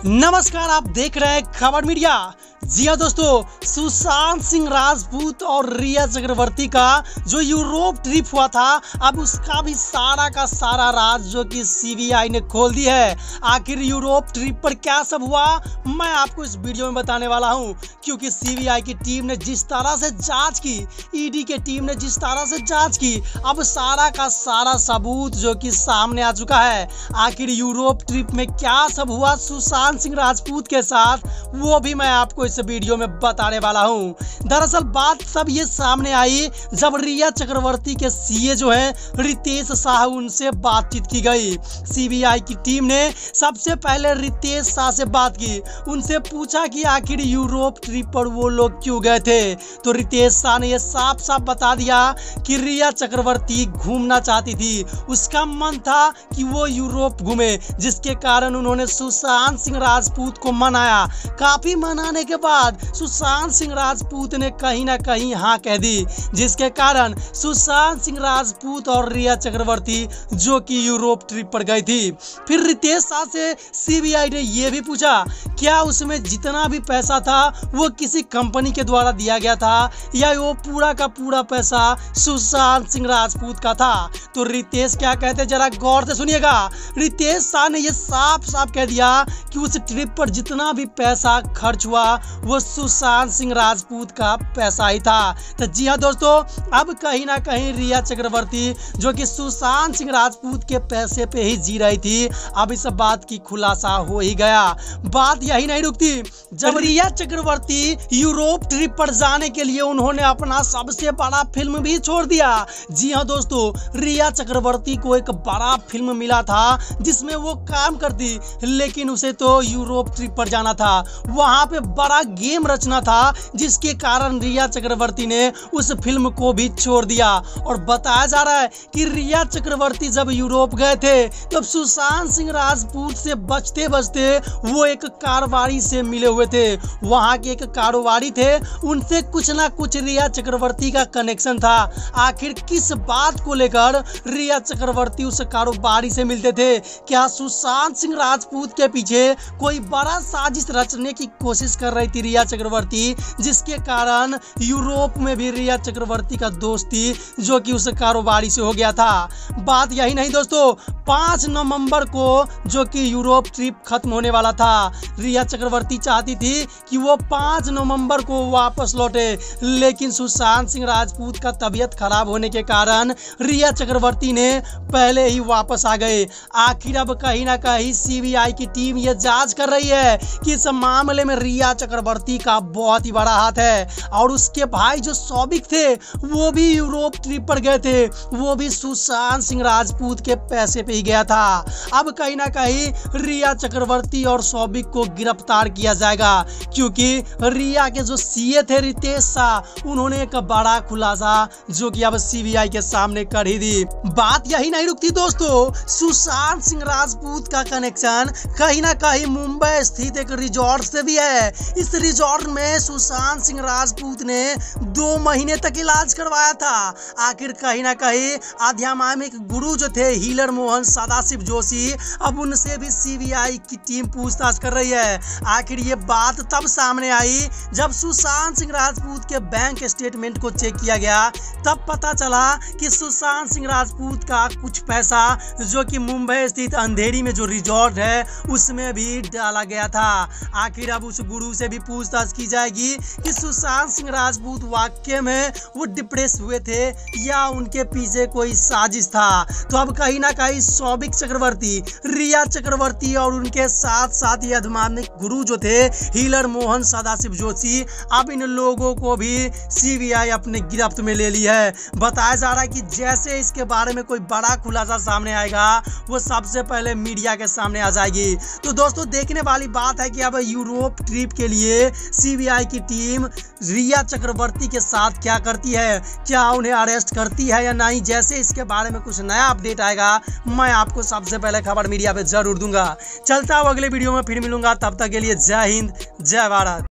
नमस्कार, आप देख रहे हैं खबर मीडिया। जी हाँ दोस्तों, सुशांत सिंह राजपूत और रिया चक्रवर्ती का जो यूरोप ट्रिप हुआ था, अब उसका भी सारा का सारा राज जो कि सीबीआई ने खोल दी है। आखिर यूरोप ट्रिप पर क्या सब हुआ, मैं आपको इस वीडियो में बताने वाला हूं। क्योंकि सीबीआई की टीम ने जिस तरह से जांच की, ईडी की टीम ने जिस तरह से जांच की, अब सारा का सारा सबूत जो कि सामने आ चुका है। आखिर यूरोप ट्रिप में क्या सब हुआ सुशांत सिंह राजपूत के साथ, वो भी मैं आपको इस वीडियो में बताने वाला हूं। दरअसल बात सब ये सामने आई जब रिया चक्रवर्ती के सीए जो है रितेश शाह, उनसे बातचीत की गई। सीबीआई की टीम ने सबसे पहले रितेश शाह से बात की, उनसे पूछा कि आखिर यूरोप ट्रिप पर वो लोग क्यों गए थे। तो रितेश शाह ने ये साफ साफ बता दिया कि रिया चक्रवर्ती घूमना चाहती थी, उसका मन था कि वो यूरोप घूमे, जिसके कारण उन्होंने सुशांत सिंह राजपूत को मनाया। काफी मनाने के बाद सुशांत सिंह राजपूत ने कहीं ना कहीं हाँ कह दी, जिसके कारण सुशांत सिंह राजपूत और रिया चक्रवर्ती जो कि यूरोप ट्रिप पर गई थी। फिर रितेश शाह से सीबीआई ने यह भी पूछा क्या उसमें जितना भी पैसा था वो किसी कंपनी के द्वारा दिया गया था या वो पूरा का पूरा पैसा सुशांत सिंह राजपूत का था। तो रितेश क्या कहते, जरा गौर से सुनिएगा। रितेश शाह ने यह साफ साफ कह दिया कि उस ट्रिप पर जितना भी पैसा खर्च हुआ वो सुशांत सिंह राजपूत का पैसा ही था। तो जी हाँ दोस्तों, अब कहीं ना कहीं रिया चक्रवर्ती जो कि सुशांत सिंह राजपूत के पैसे पे ही जी रही थी, अब इस बात की खुलासा हो ही गया। बात यही नहीं रुकती, जब रिया चक्रवर्ती यूरोप ट्रिप पर जाने के लिए उन्होंने अपना सबसे बड़ा फिल्म भी छोड़ दिया। जी हाँ दोस्तों, रिया चक्रवर्ती को एक बड़ा फिल्म मिला था जिसमें वो काम करती, लेकिन उसे तो यूरोप ट्रिप पर जाना था, वहां पे बड़ा गेम रचना था, जिसके कारण रिया चक्रवर्ती ने उस फिल्म को भी छोड़ दिया। और बताया जा रहा है कि रिया चक्रवर्ती जब यूरोप गए थे तब सुशांत सिंह राजपूत से बचते बचते वो एक कारोबारी से मिले हुए थे। वहां के एक कारोबारी थे, उनसे कुछ ना कुछ रिया चक्रवर्ती का कनेक्शन था। आखिर किस बात को लेकर रिया चक्रवर्ती उस कारोबारी से मिलते थे? क्या सुशांत सिंह राजपूत के पीछे कोई बड़ा साजिश रचने की कोशिश कर रही थी रिया चक्रवर्ती, जिसके कारण यूरोप में भी रिया चक्रवर्ती का दोस्ती जो कि उस कारोबारी से हो गया था। बात यही नहीं दोस्तों, 5 नवंबर को जो कि यूरोप ट्रिप खत्म होने वाला था, रिया चक्रवर्ती चाहती थी कि वो 5 नवंबर को वापस लौटे, लेकिन सुशांत सिंह राजपूत का तबीयत खराब होने के कारण रिया चक्रवर्ती ने पहले ही वापस आ गए। आखिर अब कहीं ना कहीं सीबीआई की टीम ये जांच कर रही है कि इस मामले में रिया चक्रवर्ती का बहुत ही बड़ा हाथ है। और उसके भाई जो सौबिक थे वो भी यूरोप ट्रिप पर गए थे, वो भी सुशांत सिंह राजपूत के पैसे पे ही गया था। अब कहीं ना कहीं रिया चक्रवर्ती और सौबिक को गिरफ्तार किया जाएगा, क्योंकि रिया के जो सीए थे रितेश शाह, उन्होंने एक बड़ा खुलासा जो कि अब सीबीआई के सामने कर ही दी। बात यही नहीं रुकती दोस्तों, सुशांत सिंह राजपूत का कनेक्शन कहीं ना कहीं मुंबई स्थित एक रिजॉर्ट से भी है। इस रिजॉर्ट में सुशांत सिंह राजपूत ने 2 महीने तक इलाज करवाया था। आखिर कहीं ना कहीं आध्यात्मिक गुरु जो थे हीलर मोहन सदाशिव जोशी, अब उनसे भी सीबीआई की टीम पूछताछ कर रही है। आखिर ये बात तब सामने आई जब सुशांत सिंह राजपूत के बैंक स्टेटमेंट को चेक किया गया, तब पता चला कि सुशांत सिंह राजपूत का कुछ पैसा जो कि मुंबई स्थित अंधेरी में जो रिजॉर्ट है उसमें भी डाला गया था। आखिर अब उस गुरु से भी पूछताछ की जाएगी कि सुशांत सिंह राजपूत वाकई में वो डिप्रेस हुए थे या उनके पीछे कोई साजिश था। तो अब कहीं ना कहीं सौबिक चक्रवर्ती, रिया चक्रवर्ती और उनके साथ साथ ही आध्यात्मिक गुरु जो थे हीलर मोहन सदाशिव जोशी, अब इन लोगों को भी सीबीआई अपने गिरफ्त में ले ली है। बताया जा रहा है कि जैसे इसके बारे में कोई बड़ा खुलासा सामने आएगा वो सबसे पहले मीडिया के सामने आ जाएगी। तो दोस्तों, देखने वाली बात है कि अब यूरोप ट्रिप के लिए सीबीआई की टीम रिया चक्रवर्ती के साथ क्या करती है, क्या उन्हें अरेस्ट करती है या नहीं। जैसे इसके बारे में कुछ नया अपडेट आएगा मैं आपको सबसे पहले खबर मीडिया पे जरूर दूंगा। चलता हूँ अगले वीडियो में फिर मिलूंगा, तब तक के लिए जय हिंद, जय भारत।